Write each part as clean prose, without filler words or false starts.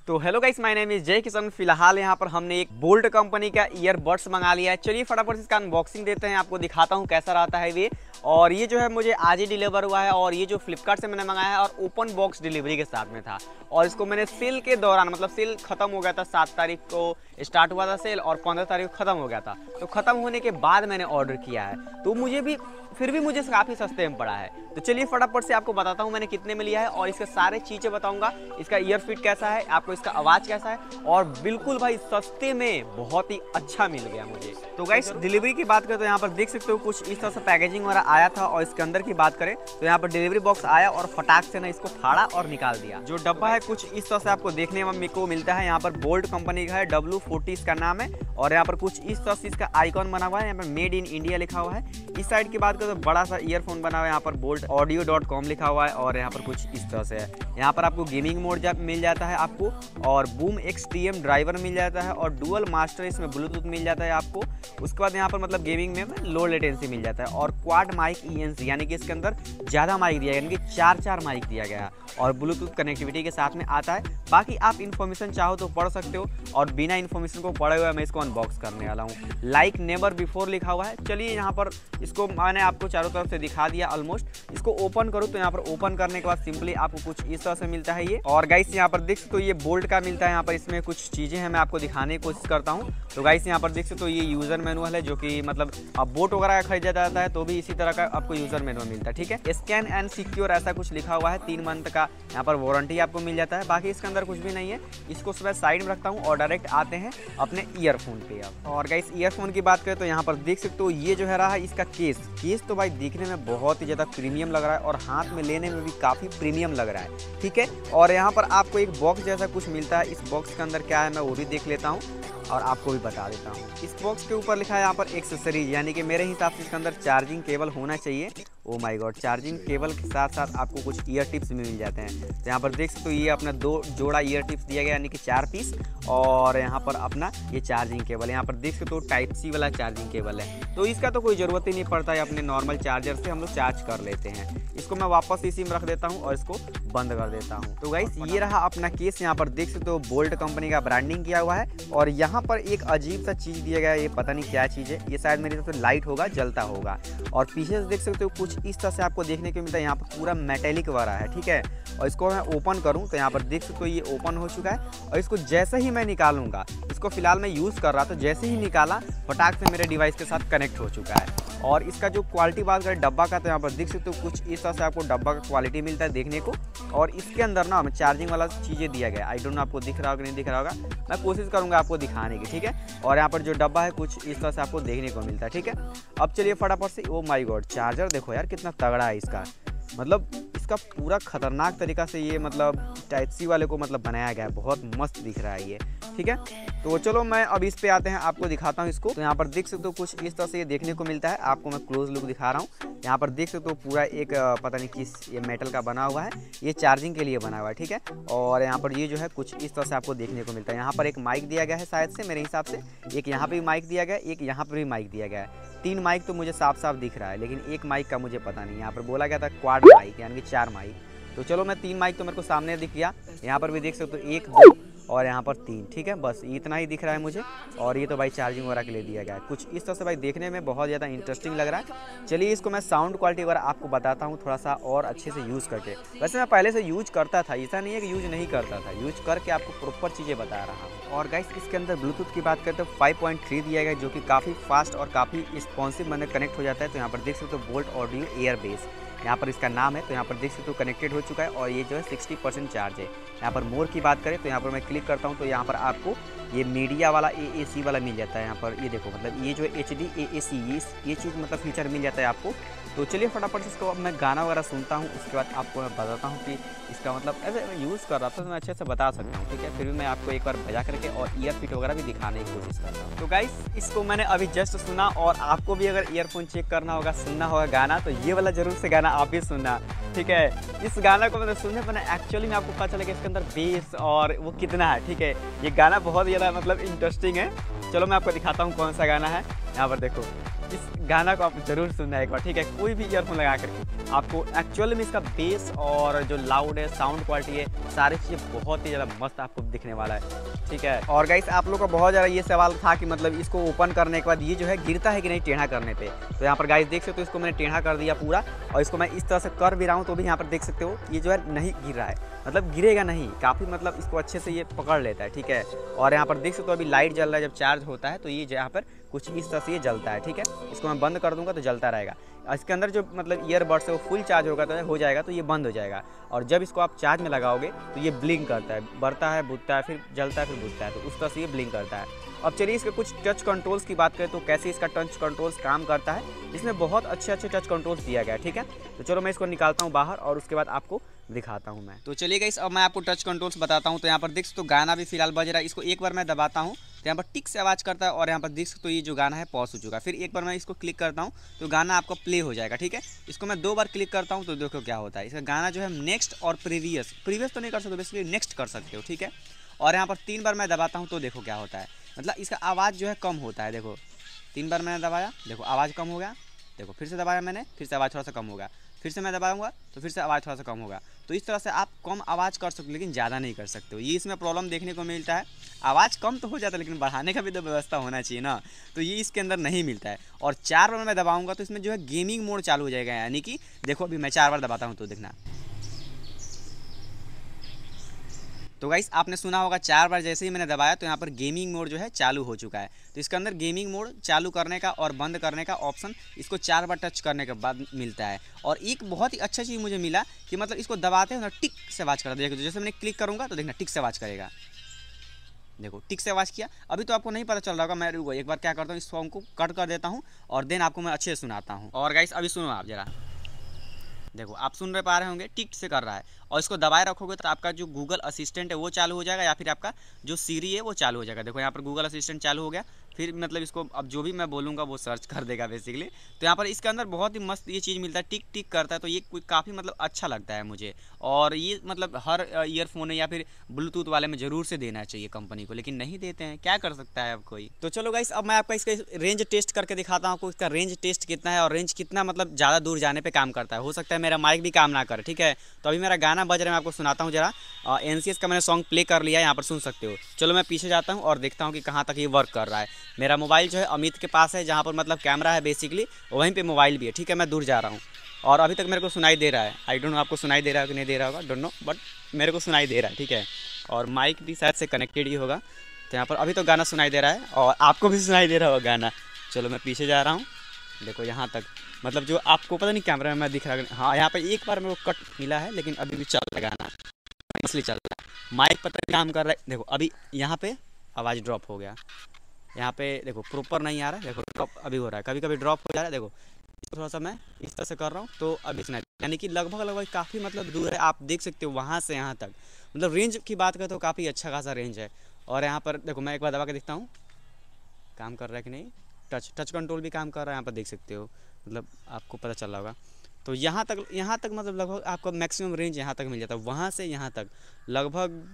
तो hello guys, my name is Jay Kishan. फिलहाल यहाँ पर हमने एक बोल्ट कंपनी का ईयरबड्स मंगा लिया है। चलिए फटाफट इसका अनबॉक्सिंग देते हैं, आपको दिखाता हूँ कैसा रहता है ये। और ये जो है मुझे आज ही डिलीवर हुआ है और ये जो फ्लिपकार्ट से मैंने मंगाया है और ओपन बॉक्स डिलीवरी के साथ में था। और इसको मैंने सेल के दौरान, मतलब सेल खत्म हो गया था, 7 तारीख को स्टार्ट हुआ था सेल और 15 तारीख को खत्म हो गया था। तो खत्म होने के बाद मैंने ऑर्डर किया है, तो फिर भी मुझे काफ़ी सस्ते में पड़ा है। तो चलिए फटाफट से आपको बताता हूँ मैंने कितने में लिया है और इसके सारे चीज़ें बताऊंगा। इसका ईयर फिट कैसा है, आपको इसका आवाज़ कैसा है, और बिल्कुल भाई सस्ते में बहुत ही अच्छा मिल गया मुझे। तो गाइस डिलीवरी की बात करें तो यहाँ पर देख सकते हो कुछ इस तरह से पैकेजिंग वगैरह आया था। और इसके अंदर की बात करें तो यहाँ पर डिलीवरी बॉक्स आया और फटाक से ना इसको फाड़ा और निकाल दिया। जो डब्बा है कुछ इस तरह से आपको देखने में को मिलता है। यहाँ पर बोल्ट कंपनी का है, W40 इसका नाम है। और यहाँ पर कुछ इस तरह से इसका आइकॉन बना हुआ है, यहाँ पर मेड इन इंडिया लिखा हुआ है। इस साइड की बात करें तो बड़ा सा ईयरफोन बना हुआ है, यहाँ पर बोल्ट audio.com लिखा हुआ है। और यहाँ पर कुछ इस तरह से है। यहाँ पर आपको गेमिंग मोड मिल जाता है आपको, और बूम XTM ड्राइवर मिल जाता है, और डुअल मास्टर इसमें ब्लूटूथ मिल जाता है आपको। उसके बाद यहाँ पर मतलब गेमिंग में लो लेटेंसी मिल जाता है, और क्वाड माइक ENC यानी कि इसके अंदर ज़्यादा माइक दिया गया, यानी कि 4 माइक दिया गया है, और ब्लूटूथ कनेक्टिविटी के साथ में आता है। बाकी आप इन्फॉर्मेशन चाहो तो पढ़ सकते हो, और बिना इन्फॉर्मेशन को पढ़े हुए मैं इसको अनबॉक्स करने वाला हूँ। लाइक नेवर बिफोर लिखा हुआ है। चलिए यहाँ पर इसको मैंने आपको चारों तरफ से दिखा दिया ऑलमोस्ट। इसको ओपन करूँ तो यहाँ पर ओपन करने के बाद सिंपली आपको कुछ इस तरह से मिलता है ये। और गाइस यहाँ पर देख सकते हो ये बोल्ट का मिलता है। यहाँ पर इसमें कुछ चीज़ें हैं, मैं आपको दिखाने की कोशिश करता हूँ। तो गाइस यहाँ पर देख सकते हो ये यूज़र मैनुअल है, जो कि मतलब आप बोट वगैरह का खरीदा जाता है तो भी इसी तरह का आपको यूज़र मैनुअल मिलता है। ठीक है, स्कैन एंड सिक्योर ऐसा कुछ लिखा हुआ है। 3 मंथ का यहाँ पर वारंटी आपको मिल जाता है। बाकी इसके अंदर कुछ भी नहीं है। इसको सुबह साइड में रखता हूँ और डायरेक्ट आते हैं अपने ईयरफोन पे। अब और गाइस ईयरफोन की बात करें तो यहाँ पर देख सकते हो ये जो है रहा इसका केस तो भाई दिखने में बहुत ही ज़्यादा प्रीमियम लग रहा है, और हाथ में लेने में भी काफ़ी प्रीमियम लग रहा है। ठीक है, और यहाँ पर आपको एक बॉक्स जैसा कुछ मिलता है। इस बॉक्स के अंदर क्या है मैं वो भी देख लेता हूँ और आपको भी बता देता हूँ। इस बॉक्स के ऊपर लिखा है यहाँ पर एक्सेसरीज, यानी कि मेरे हिसाब से इसके अंदर चार्जिंग केबल होना चाहिए। Oh my God, charging cable के साथ साथ आपको कुछ ईयर टिप्स भी मिल जाते हैं। तो यहाँ पर देख सकते हो ये अपना 2 जोड़ा ईयर टिप्स दिया गया, यानी कि 4 पीस। और यहाँ पर अपना ये चार्जिंग केबल, यहाँ पर देख सकते हो Type-C वाला चार्जिंग केबल है। तो इसका तो कोई ज़रूरत ही नहीं पड़ता है, अपने नॉर्मल चार्जर से हम लोग चार्ज कर लेते हैं। इसको मैं वापस इसी में रख देता हूँ और इसको बंद कर देता हूँ। तो गाइस ये रहा अपना केस। यहाँ पर देख सकते हो बोल्ट कंपनी का ब्रांडिंग किया हुआ है, और यहाँ पर एक अजीब सा चीज़ दिया गया है, ये पता नहीं क्या चीज़ है। ये शायद मेरे हिसाब से लाइट होगा, जलता होगा। और पीछे से देख सकते हो कुछ इस तरह से आपको देखने को मिलता है। यहाँ पर पूरा मेटेलिक वाला है। ठीक है, और इसको मैं ओपन करूँ तो यहाँ पर देख सकते हो ये ओपन हो चुका है। और इसको जैसे ही मैं निकालूंगा, इसको फिलहाल मैं यूज़ कर रहा था, जैसे ही निकाला फटाक से मेरे डिवाइस के साथ कनेक्ट हो चुका है। और इसका जो क्वालिटी बात करें डब्बा का, तो यहाँ पर देख सकते हो कुछ इस तरह से आपको डब्बा का क्वालिटी मिलता है देखने को। और इसके अंदर ना चार्जिंग वाला चीज़ें दिया गया। आई डोंट नो आपको दिख रहा होगा नहीं दिख रहा होगा, मैं कोशिश करूँगा आपको दिखाने की। ठीक है, और यहाँ पर जो डब्बा है कुछ इस तरह से आपको देखने को मिलता है। ठीक है, अब चलिए फटाफट से, ओ माय गॉड चार्जर देखो यार कितना तगड़ा है इसका, मतलब इसका पूरा खतरनाक तरीका से ये मतलब Type-C वाले को मतलब बनाया गया है। बहुत मस्त दिख रहा है ये। ठीक है, तो चलो मैं अब इस पे आते हैं, आपको दिखाता हूँ इसको। तो यहाँ पर देख सकते हो कुछ इस तरह से ये देखने को मिलता है। आपको मैं क्लोज लुक दिखा रहा हूँ। यहाँ पर देख सकते हो पूरा एक पता नहीं किस ये मेटल का बना हुआ है, ये चार्जिंग के लिए बना हुआ है। ठीक है, और यहाँ पर ये जो है कुछ इस तरह से आपको देखने को मिलता है। यहाँ पर एक माइक दिया गया है शायद से, मेरे हिसाब से एक यहाँ पर भी माइक दिया गया है, एक यहाँ पर भी माइक दिया गया है। 3 माइक तो मुझे साफ साफ दिख रहा है, लेकिन एक माइक का मुझे पता नहीं। यहाँ पर बोला गया था क्वाड माइक, यानी कि 4 माइक। तो चलो मैं 3 माइक तो मेरे को सामने दिख गया। यहाँ पर भी देख सकते हो 1 2 और यहाँ पर 3। ठीक है, बस इतना ही दिख रहा है मुझे। और ये तो भाई चार्जिंग वगैरह के लिए दिया गया है। कुछ इस तरह से भाई देखने में बहुत ज़्यादा इंटरेस्टिंग लग रहा है। चलिए इसको मैं साउंड क्वालिटी वगैरह आपको बताता हूँ थोड़ा सा और अच्छे से यूज़ करके। वैसे मैं पहले से यूज करता था, ऐसा नहीं है कि यूज नहीं करता था, यूज करके आपको प्रॉपर चीज़ें बता रहा हूँ। और गाइस इसके अंदर ब्लूटूथ की बात करते तो 5.3 दिया गया, जो कि काफ़ी फास्ट और काफ़ी रिस्पॉन्सिव मैंने कनेक्ट हो जाता है। तो यहाँ पर देख सकते हो बोल्ट ऑडियो एयरबेस यहाँ पर इसका नाम है। तो यहाँ पर देख सकते हो कनेक्टेड हो चुका है, और ये जो है 60% चार्ज है। यहाँ पर मोर की बात करें तो यहाँ पर मैं क्लिक करता हूँ तो यहाँ पर आपको ये मीडिया वाला AAC वाला मिल जाता है। यहाँ पर ये देखो मतलब ये जो HD AAC ये चीज़ मतलब फीचर मिल जाता है आपको। तो चलिए फटाफट से इसको अब मैं गाना वगैरह सुनता हूँ, उसके बाद आपको मैं बताता हूँ कि इसका मतलब ऐसे मैं यूज़ कर रहा था तो मैं अच्छे से बता सकता हूँ। ठीक है, फिर भी मैं आपको एक बार बजा करके और ईयर फिट वगैरह भी दिखाने की कोशिश करता हूँ। तो गाइस इसको मैंने अभी जस्ट सुना, और आपको भी अगर ईयरफोन चेक करना होगा, सुनना होगा गाना, तो ये वाला जरूर से गाना आप भी सुनना। ठीक है, इस गाना को मैंने सुनने पर एक्चुअली में आपको पता चला कि इसके अंदर बेस और वो कितना है। ठीक है, ये गाना बहुत ज़्यादा मतलब इंटरेस्टिंग है। चलो मैं आपको दिखाता हूँ कौन सा गाना है। यहाँ पर देखो, इस गाना को आप जरूर सुनना एक बार, ठीक है। कोई भी ईयरफोन लगा करके आपको एक्चुअल में इसका बेस और जो लाउड है, साउंड क्वालिटी है, सारी चीज़ें बहुत ही ज़्यादा मस्त आपको दिखने वाला है, ठीक है। और गाइस आप लोग का बहुत ज़्यादा ये सवाल था कि मतलब इसको ओपन करने के बाद ये जो है गिरता है कि नहीं टेढ़ा करने पे। तो यहाँ पर गाइस देख सकते हो, इसको मैंने टेढ़ा कर दिया पूरा, और इसको मैं इस तरह से कर भी रहा हूँ तो भी यहाँ पर देख सकते हो ये जो है नहीं गिर रहा है, मतलब गिरेगा नहीं, काफ़ी मतलब इसको अच्छे से ये पकड़ लेता है, ठीक है। और यहाँ पर देख सकते हो अभी लाइट जल रहा है, जब चार्ज होता है तो ये यहाँ पर कुछ इस तरह से ये जलता है, ठीक है। इसको मैं बंद कर दूंगा तो जलता रहेगा। इसके अंदर जो मतलब ईयरबड्स है वो फुल चार्ज होगा तो हो जाएगा तो ये बंद हो जाएगा, और जब इसको आप चार्ज में लगाओगे तो ये ब्लिंक करता है, बढ़ता है, बुझता है, फिर जलता है, फिर बुझता है, तो उस तरह से ये ब्लिंक करता है। अब चलिए इसके कुछ टच कंट्रोल्स की बात करें तो कैसे इसका टच कंट्रोल्स काम करता है। इसमें बहुत अच्छे टच कंट्रोल्स दिया गया है, ठीक है। तो चलो मैं इसको निकालता हूँ बाहर और उसके बाद आपको दिखाता हूँ मैं। तो चलिए गाइस अब मैं आपको टच कंट्रोल्स बताता हूँ। तो यहाँ पर देख सकते हो गाना भी फिलहाल बज रहा है, इसको एक बार मैं दबाता हूँ तो यहाँ पर टिक से आवाज़ करता है, और यहाँ पर देख सकते हो ये जो गाना है पॉज हो चुका है। फिर एक बार मैं इसको क्लिक करता हूँ तो गाना आपका प्ले हो जाएगा, ठीक है। इसको मैं 2 बार क्लिक करता हूँ तो देखो क्या होता है। इसका गाना जो है नेक्स्ट और प्रीवियस तो नहीं कर सकते, बेसिकली नेक्स्ट कर सकते हो, ठीक है। और यहाँ पर 3 बार मैं दबाता हूँ तो देखो क्या होता है, मतलब इसका आवाज़ जो है कम होता है। देखो 3 बार मैंने दबाया, देखो आवाज़ कम हो गया, देखो फिर से दबाया मैंने, फिर से आवाज़ थोड़ा सा कम होगा, फिर से मैं दबाऊंगा तो फिर से आवाज़ थोड़ा सा कम होगा। तो इस तरह से आप कम आवाज़ कर सकते हो लेकिन ज़्यादा नहीं कर सकते हो, ये इसमें प्रॉब्लम देखने को मिलता है। आवाज़ कम तो हो जाता है लेकिन बढ़ाने का भी तो व्यवस्था होना चाहिए ना, तो ये इसके अंदर नहीं मिलता है। और 4 बार मैं दबाऊंगा तो इसमें जो है गेमिंग मोड चालू हो जाएगा, यानी कि देखो अभी मैं 4 बार दबाता हूँ तो देखना। तो गाइस आपने सुना होगा 4 बार जैसे ही मैंने दबाया तो यहाँ पर गेमिंग मोड जो है चालू हो चुका है। तो इसके अंदर गेमिंग मोड चालू करने का और बंद करने का ऑप्शन इसको 4 बार टच करने के बाद मिलता है। और एक बहुत ही अच्छा चीज़ मुझे मिला कि मतलब इसको दबाते हो ना टिक से आवाज़ करता है। देखो जैसे मैंने क्लिक करूँगा तो देखना टिक से आवाज़ करेगा, देखो टिक से आवाज़ किया। अभी तो आपको नहीं पता चल रहा होगा, मैं रुको एक बार क्या करता हूँ, इस सॉन्ग को कट कर देता हूँ और देन आपको मैं अच्छे से सुनाता हूँ। और गाइस अभी सुनो आप जरा, देखो आप सुन रहे पा रहे होंगे टिक से कर रहा है। और इसको दबाए रखोगे तो आपका जो गूगल असिस्टेंट है वो चालू हो जाएगा, या फिर आपका जो सीरी है वो चालू हो जाएगा। देखो यहाँ पर गूगल असिस्टेंट चालू हो गया, फिर मतलब इसको अब जो भी मैं बोलूँगा वो सर्च कर देगा बेसिकली। तो यहाँ पर इसके अंदर बहुत ही मस्त ये चीज़ मिलता है, टिक टिक करता है, तो ये काफ़ी मतलब अच्छा लगता है मुझे। और ये मतलब हर ईयरफोन या फिर ब्लूटूथ वाले में ज़रूर से देना चाहिए कंपनी को, लेकिन नहीं देते हैं, क्या कर सकता है अब कोई। तो चलो गाइस अब मैं आपका इसका रेंज टेस्ट करके दिखाता हूँ आपको, इसका रेंज टेस्ट कितना है और रेंज कितना मतलब ज़्यादा दूर जाने पर काम करता है। हो सकता है मेरा माइक भी काम ना करे, ठीक है। तो अभी मेरा गाना बज रहा है, मैं आपको सुनाता हूँ जरा। NCS का मैंने सॉन्ग प्ले कर लिया है, यहाँ पर सुन सकते हो। चलो मैं पीछे जाता हूँ और देखता हूँ कि कहाँ तक ये वर्क कर रहा है। मेरा मोबाइल जो है अमित के पास है, जहाँ पर मतलब कैमरा है बेसिकली, वहीं पे मोबाइल भी है, ठीक है। मैं दूर जा रहा हूँ और अभी तक मेरे को सुनाई दे रहा है। आई डोंट नो आपको सुनाई दे रहा है कि नहीं दे रहा होगा, डोंट नो, बट मेरे को सुनाई दे रहा है, ठीक है। और माइक भी शायद से कनेक्टेड ही होगा। तो यहाँ पर अभी तो गाना सुनाई दे रहा है और आपको भी सुनाई दे रहा होगा गाना। चलो मैं पीछे जा रहा हूँ, देखो यहाँ तक मतलब जो आपको पता नहीं कैमरा में मैं दिख रहा है। हाँ यहाँ पर एक बार मेरे को कट मिला है लेकिन अभी भी चल रहा है गाना, इसलिए चल रहा है। माइक पता नहीं काम कर रहा है, देखो अभी यहाँ पे आवाज़ ड्रॉप हो गया, यहाँ पे देखो प्रॉपर नहीं आ रहा है, देखो ड्रॉप अभी हो रहा है, कभी कभी ड्रॉप हो जा रहा है। देखो इसको थोड़ा सा मैं इस तरह से कर रहा हूँ तो अभी सुना, यानी कि लगभग काफ़ी मतलब दूर है, आप देख सकते हो वहाँ से यहाँ तक। मतलब रेंज की बात करें तो काफ़ी अच्छा खासा रेंज है। और यहाँ पर देखो मैं एक बार दबा के देखता हूँ काम कर रहा है कि नहीं। टच कंट्रोल भी काम कर रहा है, यहाँ पर देख सकते हो, मतलब आपको पता चल रहा होगा। तो यहाँ तक मतलब लगभग आपको मैक्सिमम रेंज यहाँ तक मिल जाता है। वहाँ से यहाँ तक लगभग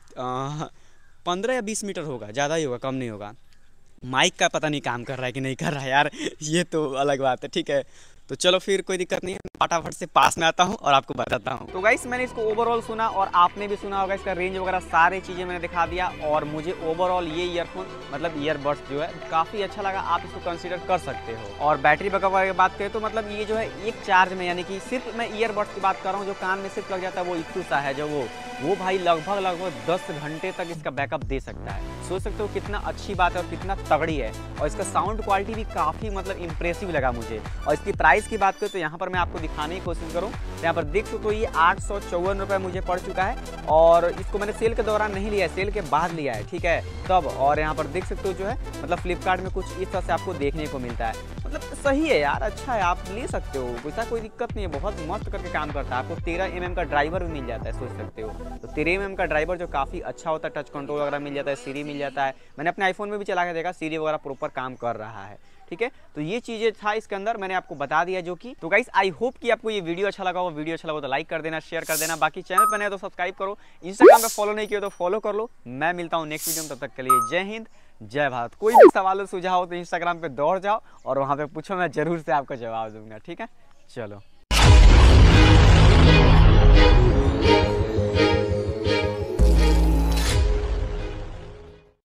15 या 20 मीटर होगा, ज़्यादा ही होगा, कम नहीं होगा। माइक का पता नहीं काम कर रहा है कि नहीं कर रहा है यार, ये तो अलग बात है, ठीक है। तो चलो फिर कोई दिक्कत नहीं है, फटाफट से पास में आता हूँ और आपको बताता हूँ। तो गाइस मैंने इसको ओवरऑल सुना और आपने भी सुना होगा, इसका रेंज वगैरह सारी चीज़ें मैंने दिखा दिया। और मुझे ओवरऑल ये ईयरफोन मतलब ईयरबड्स जो है काफ़ी अच्छा लगा, आप इसको कंसीडर कर सकते हो। और बैटरी बैकअप की बात करें तो मतलब ये जो है एक चार्ज में, यानी कि सिर्फ मैं ईयरबड्स की बात कर रहा हूँ जो कान में सिर्फ लग जाता है, वो इक्टू सा है जो वो भाई लगभग 10 घंटे तक इसका बैकअप दे सकता है। सोच सकते हो कितना अच्छी बात है और कितना तगड़ी है। और इसका साउंड क्वालिटी भी काफ़ी मतलब इंप्रेसिव लगा मुझे। और इसकी प्राइस की बात करें तो यहाँ पर मैं आपको दिखाने की कोशिश करूँ, यहाँ पर देख सकते हो ये 854 रुपये मुझे पड़ चुका है। और इसको मैंने सेल के दौरान नहीं लिया है, सेल के बाद लिया है, ठीक है तब। और यहाँ पर देख सकते हो जो है मतलब फ्लिपकार्ट में कुछ इस तरह से आपको देखने को मिलता है। मतलब सही है यार, अच्छा है, आप ले सकते हो, वैसा कोई दिक्कत नहीं है, बहुत मस्त करके काम करता है। आपको 13 mm का ड्राइवर भी मिल जाता है, सोच सकते हो। तो 13 mm का ड्राइवर जो काफ़ी अच्छा होता है, टच कंट्रोल वगैरह मिल जाता है, सीरी मिल जाता है। मैंने अपने आईफोन में भी चला के देखा, सीरी वगैरह प्रॉपर काम कर रहा है, ठीक है। तो ये चीज़ें था इसके अंदर, मैंने आपको बता दिया जो कि। तो गाइस आई होप कि आपको ये वीडियो अच्छा लगा हो। वीडियो अच्छा लगा तो लाइक कर देना, शेयर कर देना। बाकी चैनल पर नहीं तो सब्सक्राइब करो, इंस्टाग्राम पे फॉलो नहीं किया तो फॉलो कर लो। मैं मिलता हूँ नेक्स्ट वीडियो में, तब तक के लिए जय हिंद, जय भारत। कोई भी सवाल सुझाव हो तो इंस्टाग्राम पे दौड़ जाओ और वहाँ पे पूछो, मैं जरूर से आपको जवाब दूंगा। ठीक है, चलो।